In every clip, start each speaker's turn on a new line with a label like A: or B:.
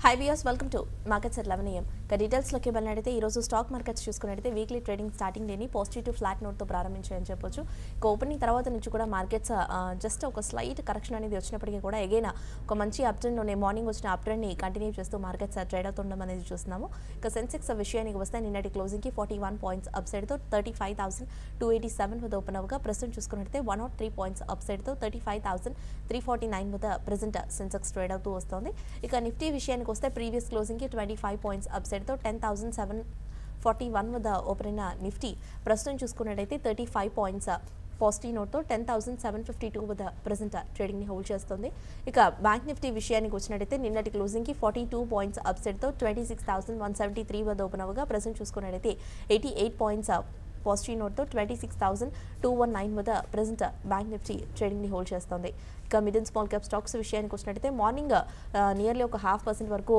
A: Hi viewers, welcome to Markets at 11 AM. Details లోకి వెళ్ళినట్లయితే ఈ రోజు స్టాక్ మార్కెట్స్ చూసుకున్నట్లయితే వీక్లీ ట్రేడింగ్ స్టార్టింగ్ డేని పాజిటివ్ టు ఫ్లాట్ నోట్ తో ప్రారంభించాయని చెప్పొచ్చు. ఇక ఓపెనింగ్ తర్వాత నుంచి కూడా మార్కెట్స్ జస్ట్ ఒక స్లైట్ కరెక్షన్ అనేది వచ్చినప్పటికీ కూడా అగైన్ ఒక మంచి అప్ ట్రెండ్ లోనే మార్నింగ్ వచ్చిన అప్ ట్రెండ్ ని కంటిన్యూ చేస్తూ మార్కెట్స్ ట్రేడ్ అవుతుండడం అనేది చూస్తున్నాము. ఇక సెన్సెక్స్ విషయానికి వస్తే నిన్నటి క్లోజింగ్ కి 41 పాయింట్స్ అప్ సైడ్ తో 35,287 వద్ద ఓపెన్ అవగా ప్రస్తుతం చూసుకున్నట్లయితే 103 పాయింట్స్ అప్ సైడ్ తో 35,349 వద్ద ప్రెజెంట్ సెన్సెక్స్ ట్రేడ్ అవుతూ వస్తుంది. ఇక నిఫ్టీ విషయానికి వస్తే ప్రీవియస్ క్లోజింగ్ కి 25 పాయింట్స్ అప్ సైడ్ తో 10,741 వద్ద ఓపెన్ అయిన నిఫ్టీ ప్రస్తుతం చూసుకున్నట్లయితే 35 పాయింట్స్ పాజిటివ్ నోట్ తో 10,752 వద్ద ప్రెజెంట్ ట్రేడింగ్ ని హోల్డ్ చేస్తుంది. ఇక బ్యాంక్ నిఫ్టీ విషయానికి వచ్చినట్లయితే నిన్నటి క్లోజింగ్ కి 42 పాయింట్స్ అప్ సైడ్ తో 26,173 వద్ద ఓపెన్ అవగా ప్రస్తుతం చూసుకున్నట్లయితే 88 పాయింట్స్ పాజిటివ్ నోట్ తో 26,219 వద్ద ప్రెజెంట్ బ్యాంక్ నిఫ్టీ ట్రేడింగ్ ని హోల్డ్ చేస్తుంది. ఇక mid and small cap stocks విషయానికి వచ్చినట్లయితే మార్నింగ్ నియర్లీ ఒక 0.5% వరకు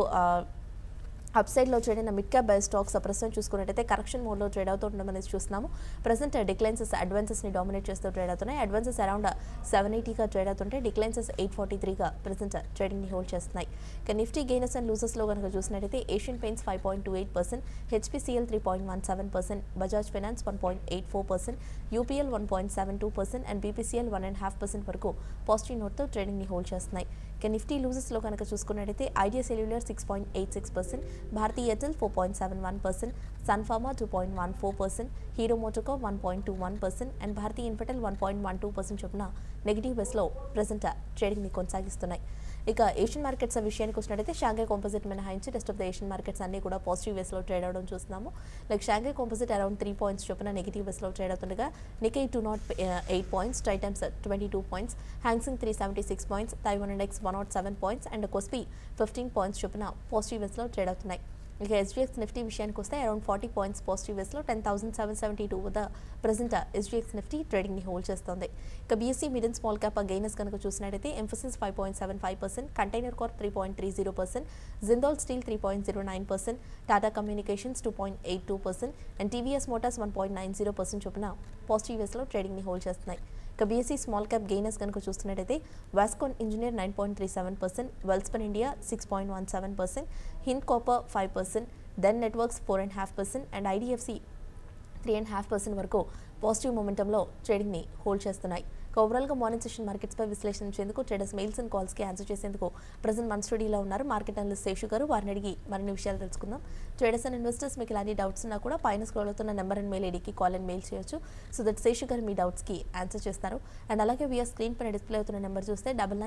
A: అప్ సైడ్ లో ట్రేడ్ అయిన మిడ్ క్యాప్ బై స్టాక్స్ ప్రస్తుతం చూసుకున్నట్లయితే కరెక్షన్ మోడ్ లో ట్రేడ్ అవుతుండడం అనేది చూస్తున్నాము. ప్రెజెంట్ డిక్లైన్సెస్ అడ్వాన్సెస్ ని డామినేట్ చేస్తూ ట్రేడ్ అవుతున్నాయి. అడ్వాన్సెస్ అరౌండ్ 780 గా ట్రేడ్ అవుతుంటే డిక్లైన్సెస్ 843 గా ప్రెజెంట్ ట్రేడింగ్ ని హోల్డ్ చేస్తున్నాయి. ఇక నిఫ్టీ గెయినర్స్ అండ్ లూజర్స్ లో కనుక చూసినట్లయితే Asian Paints 5.28%, HPCL 3.17%, Bajaj finance 1.84%, UPL 1.72% and BPCL 1.5% వరకు పాజిటివ్ నోట్ తో ట్రేడింగ్ ని హోల్డ్ చేస్తున్నాయి. ఇక నిఫ్టీ లూజర్స్ లో కనుక చూసుకున్నట్లయితే Idea Cellular 6.86%, Bharti Airtel 4.71%, Sun Pharma 2.14%, Hero MotoCorp 1.21% and Bharti Infratel 1.12% చొప్పున నెగిటివ్ బేస్ లో ప్రెజెంట్ ట్రేడింగ్ ని కొనసాగిస్తున్నాయి. ఇక ఏషియన్ మార్కెట్స్ విషయానికి వచ్చినట్లయితే షాంఘై కాంపోజిట్ మినహాయించి rest of the Asian markets అన్ని కూడా పాజిటివ్ వేస్ లో ట్రేడ్ అవడం చూస్తున్నాము. Like Shanghai Composite around 3 points చొప్పున నెగిటివ్ వేస్ లో ట్రేడ్ అవుతుండగా నికై 208 పాయింట్స్, టైటమ్స్ 22 points, Hang Seng 376 points, Taiwan index 107 points and KOSPI 15 points చొప్పున పాజిటివ్ వేస్ లో ట్రేడ్ అవుతున్నాయి. ఇక ఎస్జీఎక్స్ నిఫ్టీ విషయానికి వస్తే అరౌండ్ 40 పాయింట్స్ పాజిటివ్ వేస్ లో 10,772 వద్ద ప్రెజెంట్ ఎస్జీఎక్స్ నిఫ్టీ ట్రేడింగ్ ని హోల్డ్ చేస్తుంది. ఇక BSE mid and small cap gainers కనుక చూసినట్లయితే Mphasis 5.75%, container corp 3.30%, Jindal steel 3.09%, Tata communications 2.82% and TVS motors 1.90% చొప్పున పాజిటివ్ వేస్ లో ట్రేడింగ్ ని హోల్డ్ చేస్తున్నాయి. ఇక బీఎస్సీ స్మాల్ క్యాప్ గెయినర్స్ కనుక చూస్తున్నట్టయితే Vascon engineer 9.37%, Welspun India 6.17%, Hind copper 5%, Den networks 4.5% and IDFC 3.5% వరకు పాజిటివ్ మొమెంటంలో ట్రేడింగ్ ని హోల్డ్ చేస్తున్నాయి. ఓవరాల్గా మార్నింగ్ సెషన్ మార్కెట్స్ పై విశ్లేషించేందుకు ట్రేడర్స్ మెయిల్స్ అండ్ కాల్స్ కి ఆన్సర్ చేసేందుకు ప్రెజెంట్ మన స్టూడియోలో ఉన్నారు మార్కెట్ అనలిస్ట్ శేషు గారు. వారిని అడిగి మరిన్ని విషయాలు తెలుసుకుందాం. ట్రేడర్స్ అండ్ ఇన్వెస్టర్స్ మీకు ఇలాంటి డౌట్స్ ఉన్నా కూడా పైన స్క్రోల్ అవుతున్న నెంబర్ అండ్ మెయిల్ ఐడికి కాల్ అండ్ మెయిల్ చేయొచ్చు. సో దట్ శేషు గారు మీ డౌట్స్ కి ఆన్సర్ చేస్తారు. అండ్ అలాగే వీఆర్ స్క్రీన్ పైన డిస్ప్లే అవుతున్న నెంబర్ చూస్తే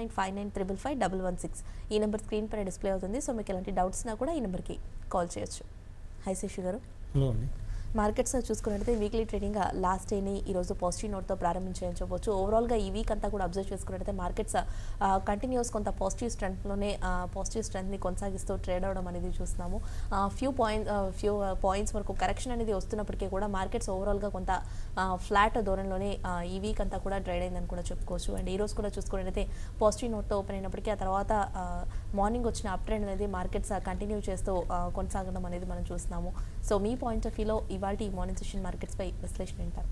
A: 9959955516 ఈ నెంబర్ స్క్రీన్ పైన డిస్ప్లే అవుతుంది. సో మీకు ఎలాంటి డౌట్స్ ఉన్నా కూడా ఈ నెంబర్కి కాల్ చేయొచ్చు. హై శేషు గారు.
B: హలో అండి.
A: మార్కెట్స్ చూసుకున్నట్లయితే వీక్లీ ట్రేడింగ్ లాస్ట్ డేని ఈరోజు పాజిటివ్ నోట్తో ప్రారంభించాయని చెప్పవచ్చు. ఓవరాల్గా ఈ వీక్ అంతా కూడా అబ్జర్వ్ చేసుకున్నట్లయితే మార్కెట్స్ కంటిన్యూస్ కొంత పాజిటివ్ స్ట్రెంత్ని కొనసాగిస్తూ ట్రేడ్ అవడం అనేది చూస్తున్నాము. ఫ్యూ పాయింట్స్ వరకు కరెక్షన్ అనేది వస్తున్నప్పటికీ కూడా మార్కెట్స్ ఓవరాల్గా కొంత ఫ్లాట్ ధోరణిలోనే ఈ వీక్ అంతా కూడా ట్రేడ్ అయిందని కూడా చెప్పుకోవచ్చు. అండ్ ఈ రోజు కూడా చూసుకున్నట్లయితే పాజిటివ్ నోట్తో ఓపెన్ అయినప్పటికీ ఆ తర్వాత మార్నింగ్ వచ్చిన అప్ ట్రెండ్ అనేది మార్కెట్స్ కంటిన్యూ చేస్తూ కొనసాగడం అనేది మనం చూస్తున్నాము. సో మీ పాయింట్ ఆఫ్ వ్యూలో ఇవాళ మార్నింగ్ సెషన్ మార్కెట్స్ పై విశ్లేషణ ఏంటారు?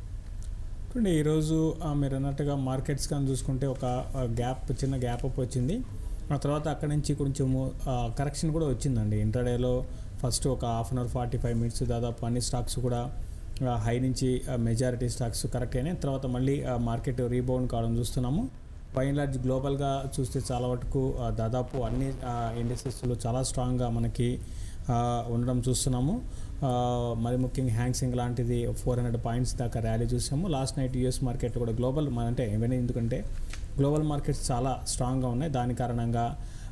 B: ఈరోజు మీరు అన్నట్టుగా మార్కెట్స్ కానీ చూసుకుంటే ఒక చిన్న గ్యాప్ అప్ వచ్చింది. ఆ తర్వాత అక్కడి నుంచి కొంచెము కరెక్షన్ కూడా వచ్చిందండి. ఇంట్రాడేలో ఫస్ట్ ఒక హాఫ్ అన్ అవర్ 45 మినిట్స్ దాదాపు అన్ని స్టాక్స్ కూడా హై నుంచి మెజారిటీ స్టాక్స్ కరెక్ట్ అయినాయి. తర్వాత మళ్ళీ మార్కెట్ రీబౌండ్ కావడం చూస్తున్నాము. బై అండ్ లార్జ్ గ్లోబల్గా చూస్తే చాలా వరకు దాదాపు అన్ని ఇండస్ట్రీస్లో చాలా స్ట్రాంగ్గా మనకి ఉండడం చూస్తున్నాము. మరి ముఖ్యంగా హ్యాంగ్సింగ్ లాంటిది 400 పాయింట్స్ దాకా ర్యాలీ చూసాము. లాస్ట్ నైట్ యూఎస్ మార్కెట్ కూడా గ్లోబల్ అంటే ఇవన్నీ ఎందుకంటే గ్లోబల్ మార్కెట్స్ చాలా స్ట్రాంగ్గా ఉన్నాయి. దాని కారణంగా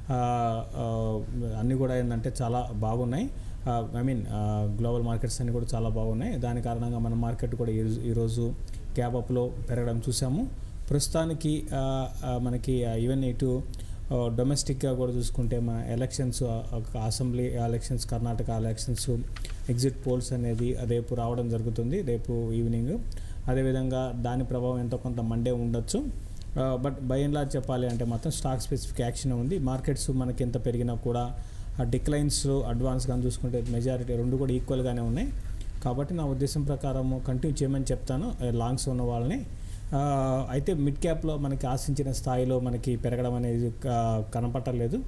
B: అన్నీ కూడా ఏంటంటే చాలా బాగున్నాయి. గ్లోబల్ మార్కెట్స్ అన్నీ కూడా చాలా బాగున్నాయి. దాని కారణంగా మన మార్కెట్ కూడా ఈరోజు గ్యాప్ అప్లో పెరగడం చూసాము. ప్రస్తుతానికి మనకి ఈవెన్ ఇటు డొమెస్టిక్గా కూడా చూసుకుంటే మన elections, assembly elections, Karnataka elections exit polls అనేది రేపు రావడం జరుగుతుంది, రేపు ఈవినింగ్. అదేవిధంగా దాని ప్రభావం ఎంతో కొంత మండే ఉండొచ్చు. బట్ బై అండ్ లార్జ్ చెప్పాలి అంటే మాత్రం స్టాక్ స్పెసిఫిక్ యాక్షన్ ఉంది. మార్కెట్స్ మనకి ఎంత పెరిగినా కూడా డిక్లైన్స్ అడ్వాన్స్ కానీ చూసుకుంటే మెజారిటీ రెండు కూడా ఈక్వల్గానే ఉన్నాయి. కాబట్టి నా ఉద్దేశం ప్రకారం కంటిన్యూ చేయమని చెప్తాను లాంగ్స్ ఉన్న వాళ్ళని. అయితే మిడ్ క్యాప్లో మనకి ఆశించిన స్థాయిలో మనకి పెరగడం అనేది కనపట్టలేదు.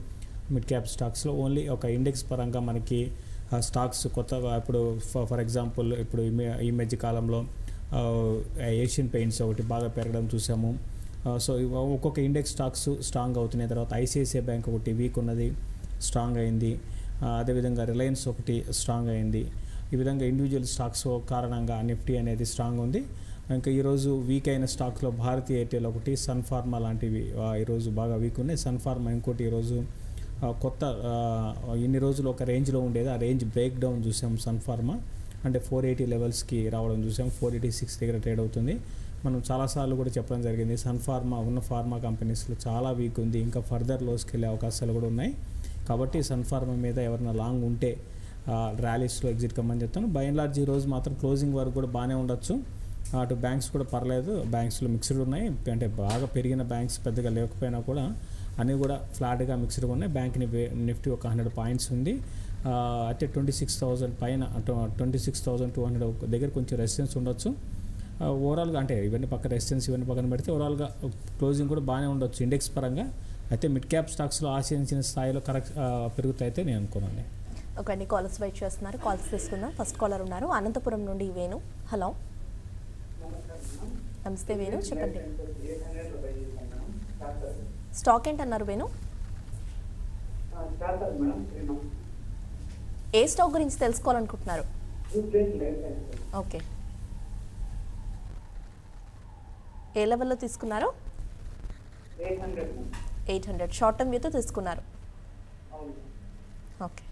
B: మిడ్ క్యాప్ స్టాక్స్లో. ఓన్లీ ఒక ఇండెక్స్ పరంగా మనకి స్టాక్స్ కొత్తగా ఇప్పుడు ఫర్ ఎగ్జాంపుల్ ఇప్పుడు ఈ మధ్య కాలంలో ఏషియన్ పెయింట్స్ ఒకటి బాగా పెరగడం చూసాము. సో ఒక్కొక్క ఇండెక్స్ స్టాక్స్ స్ట్రాంగ్ అవుతున్నాయి. తర్వాత ఐసిఐసిఐ బ్యాంక్ ఒకటి వీక్ ఉన్నది, స్ట్రాంగ్ అయింది. అదేవిధంగా రిలయన్స్ ఒకటి స్ట్రాంగ్ అయింది. ఈ విధంగా ఇండివిజువల్ స్టాక్స్ కారణంగా నిఫ్టీ అనేది స్ట్రాంగ్ ఉంది. ఇంకా ఈరోజు వీక్ అయిన స్టాక్స్లో భారతీ ఎయిర్టెల్ ఒకటి, సన్ ఫార్మా లాంటివి ఈరోజు బాగా వీక్ ఉన్నాయి. సన్ ఫార్మా ఇంకోటి ఈరోజు కొత్త ఇన్ని రోజులు ఒక రేంజ్లో ఉండేది, ఆ రేంజ్ బ్రేక్ డౌన్ చూసాం. సన్ ఫార్మా అంటే 480 లెవెల్స్కి రావడం చూసాం. 486 దగ్గర ట్రేడ్ అవుతుంది. మనం చాలాసార్లు కూడా చెప్పడం జరిగింది, సన్ ఫార్మా ఉన్న ఫార్మా కంపెనీస్లో చాలా వీక్ ఉంది, ఇంకా ఫర్దర్ లోస్కి వెళ్ళే అవకాశాలు కూడా ఉన్నాయి. కాబట్టి సన్ ఫార్మా మీద ఎవరైనా లాంగ్ ఉంటే ర్యాలీస్లో ఎగ్జిట్ కమ్మని చెప్తాను. బై అండ్ లార్జ్ ఈరోజు మాత్రం క్లోజింగ్ వరకు కూడా బాగానే ఉండొచ్చు. అటు బ్యాంక్స్ కూడా పర్లేదు, బ్యాంక్స్లో మిక్స్డ్ ఉన్నాయి. అంటే బాగా పెరిగిన బ్యాంక్స్ పెద్దగా లేకపోయినా కూడా అన్నీ కూడా ఫ్లాట్గా మిక్స్డ్గా ఉన్నాయి. బ్యాంక్ నిఫ్టీ ఒక 100 పాయింట్స్ ఉంది. అయితే 26,000 పైన 26,200 దగ్గర కొంచెం రెసిస్టెన్స్ ఉండొచ్చు. ఓవరాల్గా అంటే ఇవన్నీ పక్కన రెసిస్టెన్స్ ఇవన్నీ పక్కన పెడితే ఓవరాల్గా క్లోజింగ్ కూడా బాగానే ఉండొచ్చు ఇండెక్స్ పరంగా. అయితే మిడ్ క్యాప్ స్టాక్స్లో ఆశించిన స్థాయిలో కరెక్ట్ పెరుగుతాయితే నేను అనుకున్నాను.
A: ఓకే అండి, కాలర్స్ వెయిట్ చేస్తున్నారు, కాల్స్ తీసుకుందాం. ఫస్ట్ కాలర్ ఉన్నారు అనంతపురం నుండి వేణు. హలో, నమస్తే వేణు, చెప్పండి. స్టాక్ ఏంటన్నారు వేణు? ఏ స్టాక్ గురించి తెలుసుకోవాలనుకుంటున్నారు? ఓకే, ఏ లెవెల్లో తీసుకున్నారు? 800 షార్ట్ టర్మ్ వ్యూతో తీసుకున్నారు. ఓకే,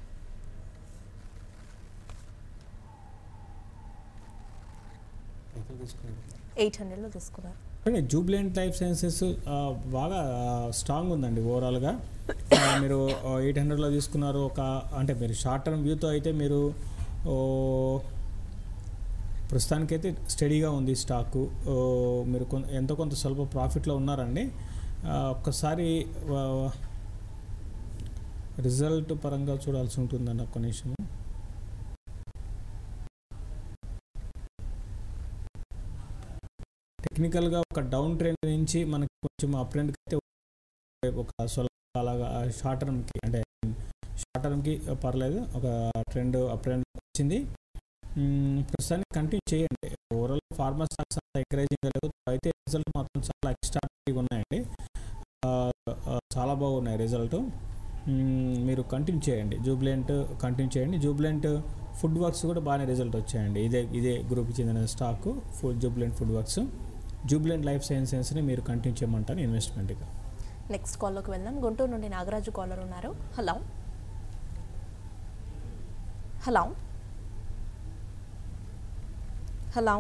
A: $800లో తీసుకున్నారు.
B: జూబ్లెంట్ లైఫ్ సైన్సెస్ బాగా స్ట్రాంగ్ ఉందండి ఓవరాల్గా. మీరు 800లో తీసుకున్నారు. అంటే మీరు షార్ట్ టర్మ్ వ్యూతో అయితే మీరు ప్రస్తుతానికైతే స్టడీగా ఉంది స్టాకు. మీరు ఎంతో కొంత స్వల్ప ప్రాఫిట్లో ఉన్నారండి. ఒక్కసారి రిజల్ట్ పరంగా చూడాల్సి ఉంటుందండి. ఒక్క నిమిషము. టెక్నికల్గా ఒక డౌన్ ట్రెండ్ నుంచి మనకి కొంచెం అప్ ట్రెండ్కి అయితే ఒక స్వల్ప అలాగా షార్ట్ టర్మ్కి అంటే షార్ట్ టర్మ్కి పర్లేదు, ఒక ట్రెండ్ అప్ ట్రెండ్ వచ్చింది. ప్రస్తుతానికి కంటిన్యూ చేయండి. ఓవరాల్ ఫార్మా స్టాక్స్ అంత ఎంకరేజింగ్ లేదు, అయితే రిజల్ట్ మాత్రం చాలా ఎక్స్ట్రాగా ఉన్నాయండి. చాలా బాగున్నాయి రిజల్ట్. మీరు కంటిన్యూ చేయండి, జూబ్లెంట్ కంటిన్యూ చేయండి. జూబ్లెంట్ ఫుడ్ వర్క్స్ కూడా బాగానే రిజల్ట్ వచ్చాయండి. ఇదే గ్రూప్కి చెందిన స్టాక్ జూబ్లెంట్ ఫుడ్ వర్క్స్. జూబ్లెంట్ లైఫ్ సైన్సెస్ని మీరు కంటిన్యూ చేయమంటారు ఇన్వెస్ట్మెంట్గా.
A: నెక్స్ట్ కాల్లోకి వెళ్దాం. గుంటూరు నుండి నాగరాజు కాలర్ ఉన్నారు. హలో, హలో, హలో,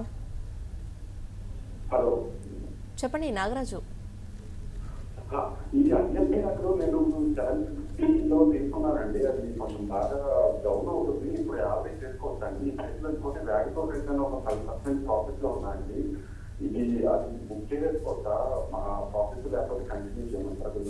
C: హలో,
A: చెప్పండి నాగరాజు.
C: ఈ అన్నింటిలో నేను 750లో తీసుకున్నానండి. అది కొంచెం బాగా డౌన్ అవుతుంది. ఇప్పుడు 50 చేసుకోవచ్చండి. ఈ ప్రైస్లో ఇంకోటి వ్యాల్యూతో రిటర్న్ ఒక 10% ప్రాఫిట్లో ఉన్నాయండి. ఇది అది బుక్ చేసుకోవచ్చా? మా ప్రాఫిట్ లేకపోతే కంటిన్యూ చేయమంటారు?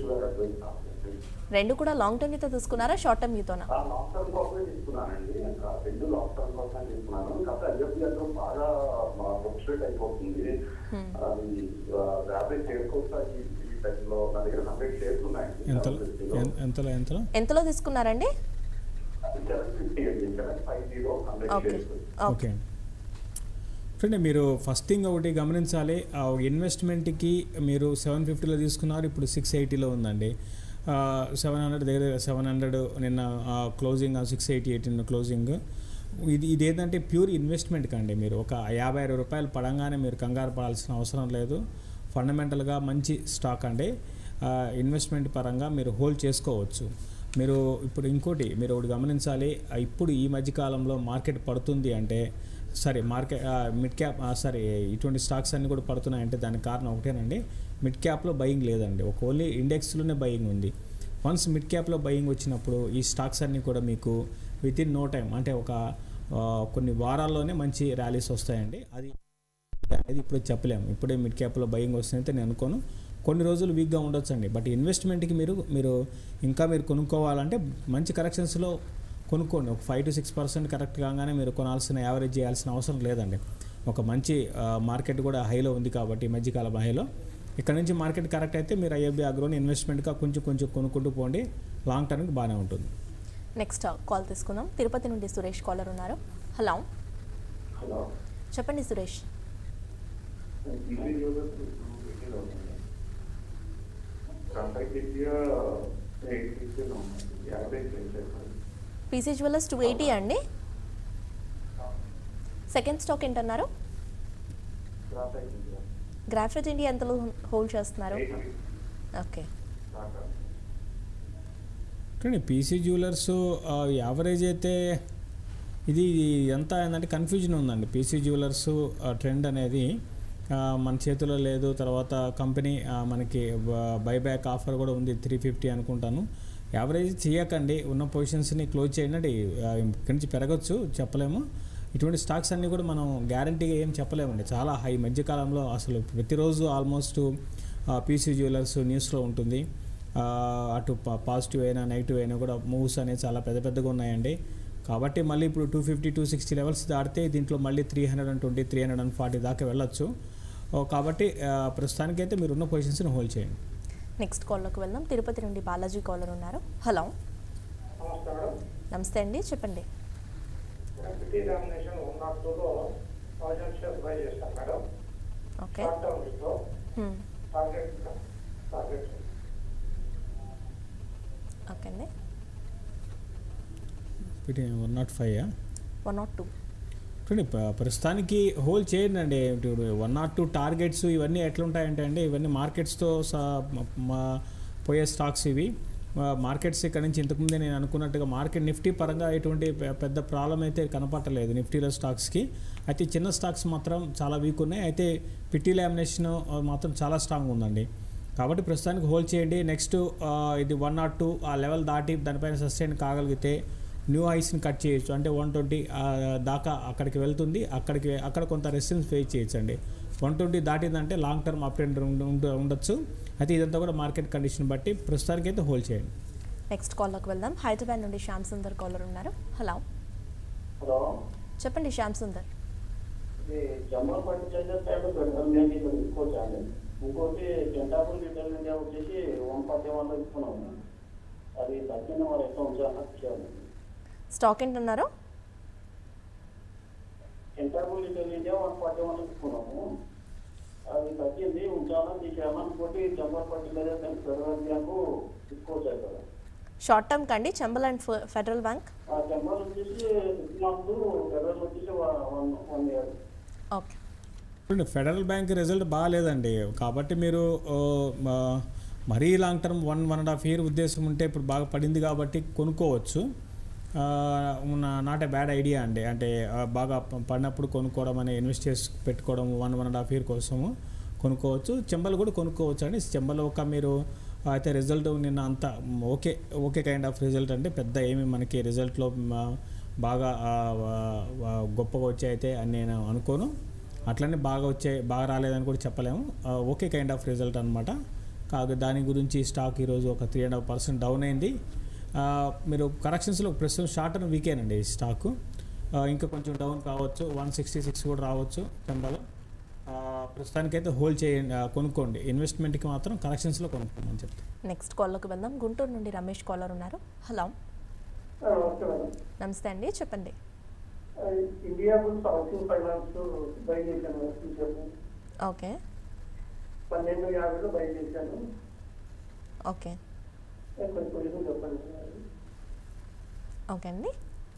A: రెండు కూడా లాంగ్ టర్మ్ వ్యూతో తీసుకున్నారా, షార్ట్ టర్మ్ వ్యూతోనా?
C: లాంగ్ టర్మ్ కోసమే తీసుకున్నానండి. రెండు లాంగ్ టర్మ్ కోసమే తీసుకున్నాను. కాకపోతే ఐఎఫ్ఐలో బాగా ఫ్లక్చుయేట్ అయిపోతుంది. అది యావరేజ్ చేసుకోవచ్చా? నా దగ్గర 100 షేర్స్ ఉన్నాయండి.
A: ఎంతలో తీసుకున్నారండి?
C: 750 అండి. 750
B: ఓకే ఫ్రెండ్, మీరు ఫస్ట్ థింగ్ ఒకటి గమనించాలి. ఇన్వెస్ట్మెంట్కి మీరు 750లో తీసుకున్నారు, ఇప్పుడు 680లో ఉందండి. 700 దగ్గర 700 నిన్న క్లోజింగ్, 688 క్లోజింగ్. ఇది ఏంటంటే ప్యూర్ ఇన్వెస్ట్మెంట్కి అండి. మీరు ఒక 50-60 రూపాయలు పడంగానే మీరు కంగారు పడాల్సిన అవసరం లేదు. ఫండమెంటల్గా మంచి స్టాక్ అండి. ఇన్వెస్ట్మెంట్ పరంగా మీరు హోల్డ్ చేసుకోవచ్చు. మీరు ఇప్పుడు ఇంకోటి మీరు ఒకటి గమనించాలి. ఇప్పుడు ఈ మధ్యకాలంలో మార్కెట్ పడుతుంది అంటే మిడ్ క్యాప్ ఇటువంటి స్టాక్స్ అన్నీ కూడా పడుతున్నాయంటే దానికి కారణం ఒకటేనండి, మిడ్ క్యాప్లో బయింగ్ లేదండి. ఒక ఓన్లీ ఇండెక్స్లోనే బయింగ్ ఉంది. వన్స్ మిడ్ క్యాప్లో బయింగ్ వచ్చినప్పుడు ఈ స్టాక్స్ అన్నీ కూడా మీకు విత్ ఇన్ నో టైం అంటే ఒక కొన్ని వారాల్లోనే మంచి ర్యాలీస్ వస్తాయండి. అది ఇప్పుడు చెప్పలేము. ఇప్పుడే మిడ్ క్యాప్లో బయింగ్ వస్తుందంటే నేను అనుకోను. కొన్ని రోజులు వీక్గా ఉండొచ్చండి. బట్ ఇన్వెస్ట్మెంట్కి మీరు ఇంకా కొనుక్కోవాలంటే మంచి కరెక్షన్స్లో కొనుక్కోండి. ఒక 5 to 6% కరెక్ట్ కాగానే మీరు కొనాల్సిన, యావరేజ్ చేయాల్సిన అవసరం లేదండి. ఒక మంచి మార్కెట్ కూడా హైలో ఉంది కాబట్టి మధ్యకాలం హైలో ఇక్కడ నుంచి మార్కెట్ కరెక్ట్ అయితే మీరు ఐఎఫ్బి అగ్రోని ఇన్వెస్ట్మెంట్గా కొంచెం కొంచెం కొనుక్కుంటూ పోండి, లాంగ్ టర్మ్కి బాగానే ఉంటుంది.
A: నెక్స్ట్ కాల్ తీసుకుందాం. తిరుపతి నుండి సురేష్ కాలర్ ఉన్నారు. హలో,
C: హలో
A: చెప్పండి సురేష్. పీసీ జ్యువెలర్స్ 280 అండి. సెకండ్ స్టాక్ ఏంటన్నారు? గ్రాఫైట్ ఇండియా ఎంతలో హోల్డ్ చేస్తున్నారు? ఓకే.
B: కానీ పీసీ జ్యువెలర్స్ యావరేజ్ అయితే ఇది ఎంత ఏంటంటే కన్ఫ్యూజన్ ఉందండి. పీసీ జ్యువెలర్స్ ట్రెండ్ అనేది మన చేతిలో లేదు. తర్వాత కంపెనీ మనకి బైబ్యాక్ ఆఫర్ కూడా ఉంది 350 అనుకుంటాను. యావరేజ్ చేయకండి, ఉన్న పొజిషన్స్ని క్లోజ్ చేయండి. ఇక్కడి నుంచి పెరగచ్చు, చెప్పలేము. ఇటువంటి స్టాక్స్ అన్నీ కూడా మనం గ్యారంటీగా ఏం చెప్పలేమండి. చాలా హై మధ్యకాలంలో అసలు ప్రతిరోజు ఆల్మోస్ట్ పీసీ జ్యువెలర్స్ న్యూస్లో ఉంటుంది. అటు పాజిటివ్ అయినా నెగిటివ్ అయినా కూడా మూవ్స్ అనేవి చాలా పెద్దగా ఉన్నాయండి. కాబట్టి మళ్ళీ ఇప్పుడు 250 260 లెవెల్స్ దాటితే దీంట్లో మళ్ళీ 320 340 దాకా వెళ్ళొచ్చు. కాబట్టి ప్రస్తుతానికైతే మీరు ఉన్న పొజిషన్స్ని హోల్డ్ చేయండి.
A: నెక్స్ట్ కాల్లోకి వెళ్దాం. తిరుపతి నుండి బాలాజీ కాలర్ ఉన్నారు. హలో, నమస్తే అండి, చెప్పండి. ఓకే, ఓకే అండి.
B: 105
A: 102
B: చూడండి, ప్రస్తుతానికి హోల్డ్ చేయండి అండి. 102 టార్గెట్స్ ఇవన్నీ ఎట్లుంటాయంటే అండి, ఇవన్నీ మార్కెట్స్తో పోయే స్టాక్స్ ఇవి. మార్కెట్స్ ఇక్కడ నుంచి ఇంతకుముందే నేను అనుకున్నట్టుగా మార్కెట్ నిఫ్టీ పరంగా ఎటువంటి పెద్ద ప్రాబ్లం అయితే కనపట్టలేదు నిఫ్టీలో స్టాక్స్కి. అయితే చిన్న స్టాక్స్ మాత్రం చాలా వీక్ ఉన్నాయి. అయితే పిట్టి లామినేషన్ మాత్రం చాలా స్ట్రాంగ్ ఉందండి. కాబట్టి ప్రస్తుతానికి హోల్డ్ చేయండి. నెక్స్ట్ ఇది 102 ఆ లెవెల్ దాటి దానిపైన సస్టైన్ కాగలిగితే న్యూ హైస్ని కట్ చేయొచ్చు. అంటే 120 దాకా అక్కడికి వెళ్తుంది. అక్కడ కొంత రెసిస్టెన్స్ ఫేస్ చేయొచ్చు అండి. 120 దాటిందంటే లాంగ్ టర్మ్ అప్ ట్రెండ్ ఉండొచ్చు. అయితే ఇదంతా కూడా మార్కెట్ కండిషన్ బట్టి ప్రస్తుతానికి అయితే హోల్డ్ చేయండి.
A: నెక్స్ట్ కాల్లోకి వెళ్దాం. హైదరాబాద్ నుండి శ్యామ్ సుందర్ కాలర్ ఉన్నారు. హలో,
C: హలో
A: చెప్పండి శ్యామ్ సుందర్.
C: ఇంకోటి జెండాపుల్ రిటైల్ ఇండియా వచ్చేసి 141 తీసుకున్నాము. అది తగ్గిన వారు ఎట్లా ఉంచాలి?
A: స్టాక్ ఏంటన్నారు?
C: జెండాపుల్ రిటైల్ ఇండియా 141 తీసుకున్నాము. అది తగ్గింది, ఉంచాలా తీసేయాలా? ఇంకోటి జంబర్ ఫర్టిలైజర్ అండ్ ఫెడరల్ బ్యాంకు తీసుకోవచ్చు కదా.
A: షార్ట్ టర్మ్ కండి చెంబల్ అండ్ ఫెడరల్ బ్యాంక్.
C: జంబర్ వచ్చేసి 6 months, ఫెడరల్ వచ్చేసి 1 year.
A: Okay.
B: Federal Bank result బాగాలేదండి. కాబట్టి మీరు మరీ లాంగ్ టర్మ్ 1.5 year ఉద్దేశం ఉంటే ఇప్పుడు బాగా పడింది కాబట్టి కొనుక్కోవచ్చు. నాట్ ఏ బ్యాడ్ ఐడియా అండి. అంటే బాగా పడినప్పుడు కొనుక్కోవడం అనే ఇన్వెస్ట్ చేసి పెట్టుకోవడం 1.5 year కోసము కొనుక్కోవచ్చు. చెంబలు కూడా కొనుక్కోవచ్చు అండి. చెంబలు ఒక మీరు అయితే రిజల్ట్ నిన్న అంత ఓకే కైండ్ ఆఫ్ రిజల్ట్ అంటే పెద్ద ఏమి మనకి రిజల్ట్లో బాగా గొప్పగా వచ్చాయితే అని నేను అనుకోను. అట్లనే బాగా రాలేదని కూడా చెప్పలేము. ఓకే కైండ్ ఆఫ్ రిజల్ట్ అనమాట. దాని గురించి స్టాక్ ఈరోజు ఒక 3.5% డౌన్ అయింది. మీరు కరెక్షన్స్లో ప్రస్తుతం షార్ట్ టర్మ్ వీకేనండి ఈ స్టాకు. ఇంకా కొంచెం డౌన్ కావచ్చు, 166 కూడా రావచ్చు చెంబలో. ప్రస్తుతానికైతే హోల్డ్ చేయండి, కొనుక్కోండి. ఇన్వెస్ట్మెంట్కి మాత్రం కరెక్షన్స్లో కొనుక్కోమని చెప్తాను.
A: నెక్స్ట్ కాల్లోకి వెళ్దాం. గుంటూరు నుండి రమేష్ కాలర్ ఉన్నారు. హలో, నమస్తే అండి, చెప్పండి.
C: Indiabulls housing finance buy చేశాను.
A: ఓకే,
C: 12.50 బై చేశాను.
A: ఓకే,
C: చెప్పండి.
A: ఓకే అండి.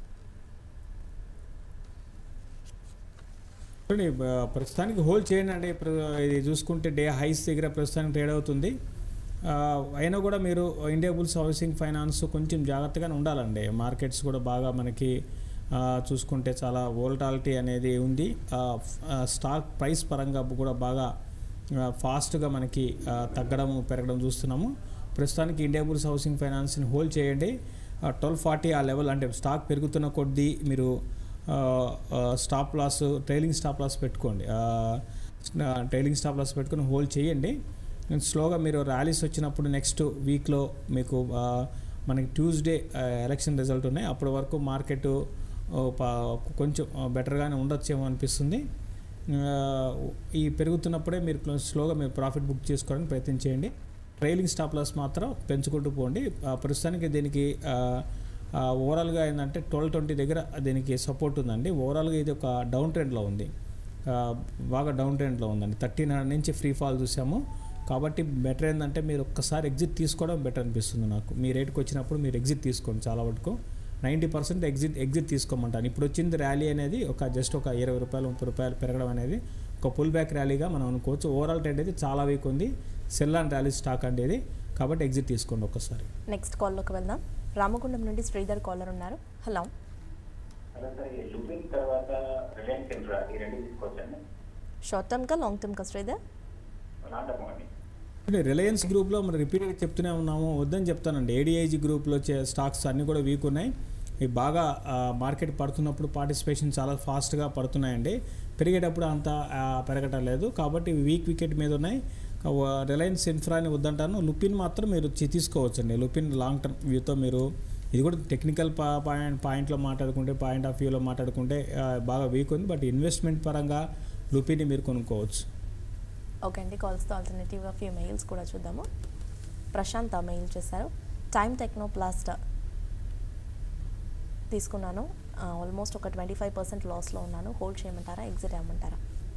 B: ప్రస్తుతానికి హోల్డ్ చేయండి అండి. ఇది చూసుకుంటే డే హైస్ దగ్గర ప్రస్తుతానికి ట్రేడ్ అవుతుంది. అయినా కూడా మీరు ఇండియా బుల్స్ హౌసింగ్ ఫైనాన్స్ కొంచెం జాగ్రత్తగానే ఉండాలండి. మార్కెట్స్ కూడా బాగా మనకి చూసుకుంటే చాలా వోల్టాలిటీ అనేది ఉంది. స్టాక్ ప్రైస్ పరంగా కూడా బాగా ఫాస్ట్గా మనకి తగ్గడం పెరగడం చూస్తున్నాము. ప్రస్తుతానికి ఇండియా బుల్స్ హౌసింగ్ ఫైనాన్స్ని హోల్డ్ చేయండి. 1240 ఆ లెవెల్, అంటే స్టాక్ పెరుగుతున్న కొద్దీ మీరు stop loss, trailing stop loss పెట్టుకోండి. ట్రైలింగ్ స్టాప్ లాస్ పెట్టుకొని హోల్డ్ చేయండి. స్లోగా మీరు ర్యాలీస్ వచ్చినప్పుడు నెక్స్ట్ వీక్లో మీకు మనకి ట్యూస్డే ఎలక్షన్ రిజల్ట్ ఉన్నాయి. అప్పటి వరకు మార్కెట్ కొంచెం బెటర్గానే ఉండొచ్చేమో అనిపిస్తుంది. ఈ పెరుగుతున్నప్పుడే మీరు స్లోగా మీరు ప్రాఫిట్ బుక్ చేసుకోవడానికి ప్రయత్నం చేయండి. ట్రైలింగ్ స్టాప్ లాస్ మాత్రం పెంచుకుంటూ పోండి. ప్రస్తుతానికి దీనికి ఓవరాల్గా ఏంటంటే 1220 దగ్గర దీనికి సపోర్ట్ ఉందండి. ఓవరాల్గా ఇది ఒక డౌన్ ట్రెండ్లో ఉంది, బాగా డౌన్ ట్రెండ్లో ఉందండి. 1300 నుంచి ఫ్రీ ఫాల్ చూసాము. కాబట్టి బెటర్ ఏంటంటే మీరు ఒక్కసారి ఎగ్జిట్ తీసుకోవడం బెటర్ అనిపిస్తుంది నాకు. మీ రేట్కి వచ్చినప్పుడు మీరు ఎగ్జిట్ తీసుకోండి. చాలా వరకు 90% ఎగ్జిట్ తీసుకోమంటాను. ఇప్పుడు వచ్చింది ర్యాలీ అనేది జస్ట్ ఒక 20 రూపాయలు 30 రూపాయలు పెరగడం అనేది ఒక పుల్ బ్యాక్ ర్యాలీగా మనం అనుకోవచ్చు. ఓవరాల్ ట్రెండ్ అయితే చాలా వీక్ ఉంది. సెల్ అండ్ ర్యాలీ స్టాక్ అండి ఇది. కాబట్టి ఎగ్జిట్ తీసుకోండి ఒక్కసారి.
A: నెక్స్ట్ కాల్లోకి వెళ్దాం. రామగుండం నుండి శ్రీధర్ కాలర్ ఉన్నారు. హలో షార్ట్ టర్మ్గా లాంగ్ టర్మ్గా శ్రీధర్?
B: రిలయన్స్ గ్రూప్లో మనం రిపీటెడ్ చెప్తూనే ఉన్నాము, వద్దని చెప్తానండి. ఏడిఐజీ గ్రూప్లో స్టాక్స్ అన్నీ కూడా వీక్ ఉన్నాయి. ఇవి బాగా మార్కెట్ పడుతున్నప్పుడు పార్టిసిపేషన్ చాలా ఫాస్ట్గా పడుతున్నాయండి. పెరిగేటప్పుడు అంత పెరగటం లేదు. కాబట్టి వీక్ వికెట్ మీద ఉన్నాయి. రిలయన్స్ ఇన్ఫ్రాని వద్దంటాను. లుపిన్ మాత్రం మీరు తీసుకోవచ్చండి. లుపిన్ లాంగ్ టర్మ్ వ్యూతో మీరు ఇది కూడా టెక్నికల్ పాయింట్లో మాట్లాడుకుంటే, పాయింట్ ఆఫ్ వ్యూలో మాట్లాడుకుంటే బాగా వీక్ ఉంది. బట్ ఇన్వెస్ట్మెంట్ పరంగా లుపిన్ని మీరు కొనుక్కోవచ్చు.
A: ఓకే అండి, కాల్స్తో ఆల్టర్నేటివ్గా ఫ్యూ మెయిల్స్ కూడా చూద్దాము. ప్రశాంత్ మెయిల్ చేశారు. టైమ్ టెక్నోప్లాస్ట్ తీసుకున్నాను, ఆల్మోస్ట్ ఒక 25% లాస్లో ఉన్నాను. హోల్డ్ చేయమంటారా, ఎగ్జిట్ అవ్వమంటారా?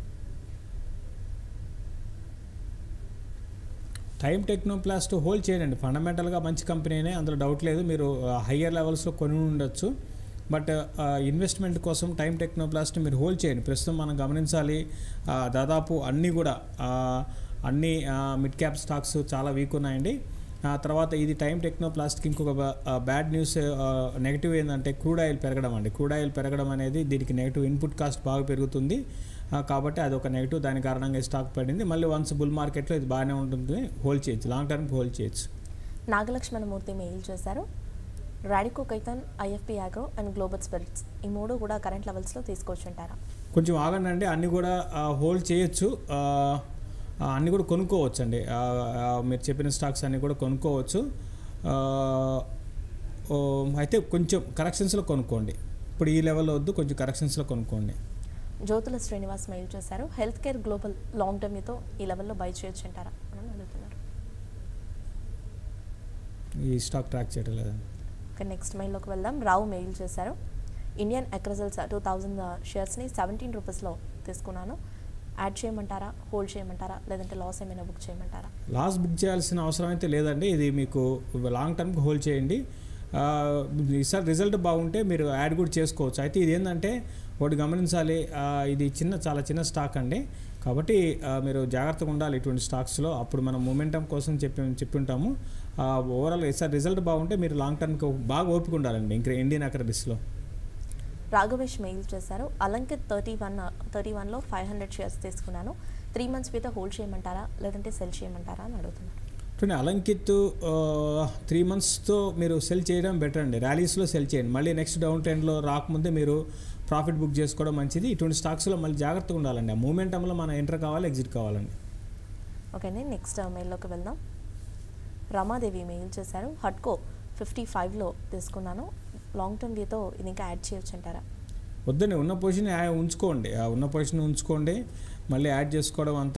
B: టైమ్ టెక్నోప్లాస్ట్ హోల్డ్ చేయండి. ఫండమెంటల్గా మంచి కంపెనీనే, అందులో డౌట్ లేదు. మీరు హయ్యర్ లెవెల్స్లో కొని ఉండొచ్చు. బట్ ఇన్వెస్ట్మెంట్ కోసం టైమ్ టెక్నోప్లాస్ట్ మీరు హోల్డ్ చేయండి. ప్రస్తుతం మనం గమనించాలి, దాదాపు అన్నీ కూడా అన్ని మిడ్ క్యాప్ స్టాక్స్ చాలా వీక్ ఉన్నాయండి. తర్వాత ఇది టైమ్ టెక్నోప్లాస్ట్కి ఇంకొక బ్యాడ్ న్యూస్, నెగిటివ్ ఏంటంటే క్రూడ్ ఆయిల్ పెరగడం అండి. క్రూడ్ ఆయిల్ పెరగడం అనేది దీనికి నెగిటివ్. ఇన్పుట్ కాస్ట్ బాగా పెరుగుతుంది కాబట్టి అదొక నెగిటివ్. దాని కారణంగా స్టాక్ పడింది. మళ్ళీ వన్స్ బుల్ మార్కెట్లో ఇది బాగానే ఉంటుంది, హోల్డ్ చేయొచ్చు, లాంగ్ టర్మ్కి హోల్డ్ చేయొచ్చు.
A: నాగలక్ష్మణమూర్తి మెయిల్ చేశారు. Radico Khaitan, IFB Agro and global spirits ఈ మూడు కూడా కరెంట్ లెవెల్స్లో తీసుకోవచ్చు అంటారా?
B: కొంచెం ఆగండి అండి, అన్నీ కూడా హోల్డ్ చేయొచ్చు, అన్నీ కూడా కొనుక్కోవచ్చు అండి. మీరు చెప్పిన స్టాక్స్ అన్నీ కూడా కొనుక్కోవచ్చు. అయితే కొంచెం కరెక్షన్స్లో కొనుక్కోండి. ఇప్పుడు ఈ లెవెల్లో వద్దు, కొంచెం కరెక్షన్స్లో కొనుక్కోండి.
A: జ్యోతుల శ్రీనివాస్ మెయిల్ చేశారు. హెల్త్ కేర్ గ్లోబల్ లాంగ్ టర్మ్తో ఈ లెవెల్లో బై చేయొచ్చు అంటారా అని అడుగుతున్నారు.
B: ఈ స్టాక్ ట్రాక్ చేయడం లేదండి.
A: ఓకే, నెక్స్ట్ మెయిల్లోకి వెళ్దాం. రావు మెయిల్ చేశారు. ఇండియన్ అక్రజల్స్ 2000 షేర్స్ని 17 రూపీస్లో తీసుకున్నాను. యాడ్ చేయమంటారా, హోల్డ్ చేయమంటారా, లేదంటే లాస్ ఏమైనా బుక్ చేయమంటారా?
B: లాస్ బుక్ చేయాల్సిన అవసరం అయితే లేదండి. ఇది మీకు లాంగ్ టర్మ్కి హోల్డ్ చేయండి. ఈసారి రిజల్ట్ బాగుంటే మీరు యాడ్ కూడా చేసుకోవచ్చు. అయితే ఇది ఏంటంటే ఒకటి గమనించాలి, ఇది చాలా చిన్న స్టాక్ అండి. కాబట్టి మీరు జాగ్రత్తగా ఉండాలి ఇటువంటి స్టాక్స్లో. అప్పుడు మనం మొమెంటం కోసం చెప్పి ఉంటాము. ఓవరాల్ ఈసారి రిజల్ట్ బాగుంటే మీరు లాంగ్ టర్మ్కి బాగా ఓపిక ఉండాలండి. ఇంకా ఇండియన్ అక్రడిస్లో
A: రాఘవేష్ మెయిల్ చేశారు. అలంకిత్ 31లో 500 షేర్స్ తీసుకున్నాను. 3 months మీద హోల్డ్ చేయమంటారా, లేదంటే సెల్ చేయమంటారా అని అడుగుతున్నారు.
B: చూడండి, అలంకిత్ 3 monthsతో మీరు సెల్ చేయడం బెటర్ అండి. ర్యాలీస్లో సెల్ చేయండి. మళ్ళీ నెక్స్ట్ డౌన్ ట్రెండ్లో రాకముందే మీరు ప్రాఫిట్ బుక్ చేసుకోవడం మంచిది. ఇటువంటి స్టాక్స్లో మళ్ళీ జాగ్రత్తగా ఉండాలండి. ఆ మూమెంటంలో మనం ఎంటర్ కావాలి, ఎగ్జిట్ కావాలండి.
A: ఓకే అండి, నెక్స్ట్ మెయిల్లోకి వెళ్దాం. రమాదేవి మెయిల్ చేశారు. హట్కో 55లో తీసుకున్నాను. లాంగ్ టర్మ్ వ్యూతో ఇది ఇంకా యాడ్ చేయొచ్చు అంటారా?
B: వద్దండి, ఉన్న పొజిషన్ ఉంచుకోండి. ఉన్న పొజిషన్ ఉంచుకోండి, మళ్ళీ యాడ్ చేసుకోవడం అంత